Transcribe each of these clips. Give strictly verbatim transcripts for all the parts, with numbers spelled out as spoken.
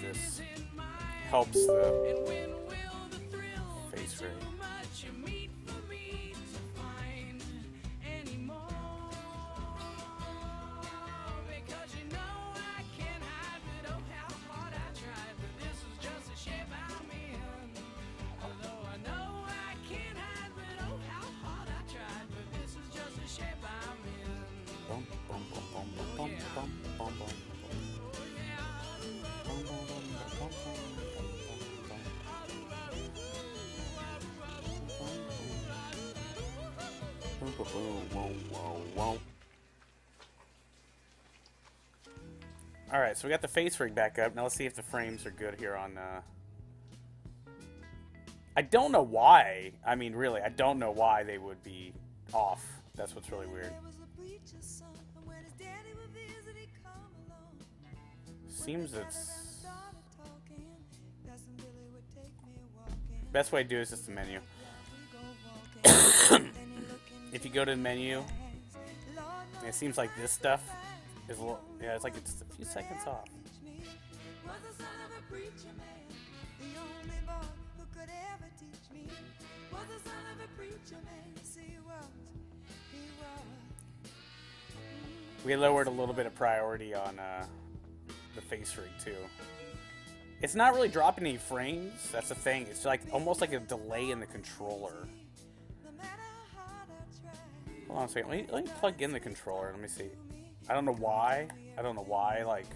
this helps the face rig. Alright, so we got the face rig back up. Now let's see if the frames are good here on... Uh... I don't know why. I mean, really, I don't know why they would be off. That's what's really weird. Seems it's... Best way to do it is just the menu. If you go to the menu, it seems like this stuff is a little, yeah, it's like it's a few seconds off. We lowered a little bit of priority on uh, the face rig too. It's not really dropping any frames. That's the thing. It's like almost like a delay in the controller. Hold on a second. Let me, let me plug in the controller. Let me see. I don't know why. I don't know why, like,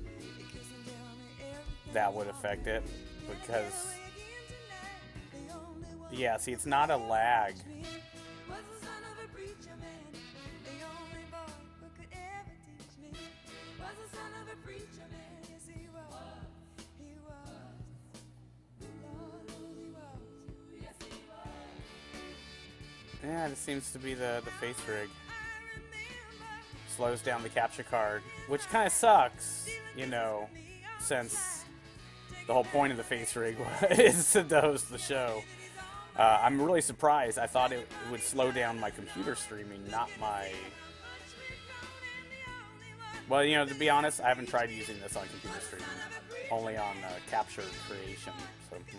that would affect it. Because, yeah, see, it's not a lag. Yeah, it seems to be the, the face rig. Slows down the capture card, which kind of sucks, you know, since the whole point of the face rig is to host the show. Uh, I'm really surprised. I thought it, it would slow down my computer streaming, not my... Well, you know, to be honest, I haven't tried using this on computer streaming. Only on uh, capture creation, so... Hmm.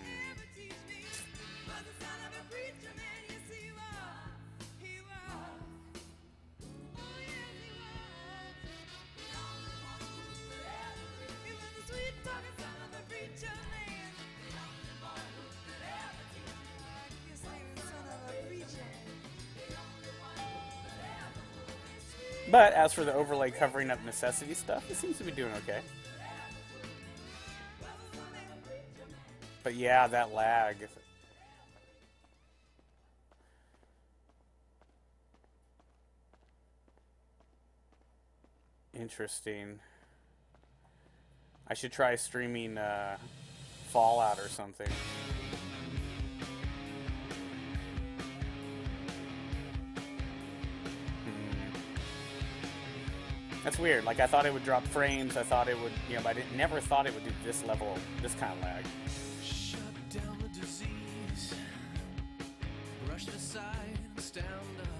But as for the overlay covering up necessity stuff, it seems to be doing okay. But yeah, that lag. Interesting. I should try streaming uh, Fallout or something. That's weird. Like, I thought it would drop frames. I thought it would, you know, but I didn't, never thought it would do this level, this kind of lag. Shut down the disease, brushed aside, stand up.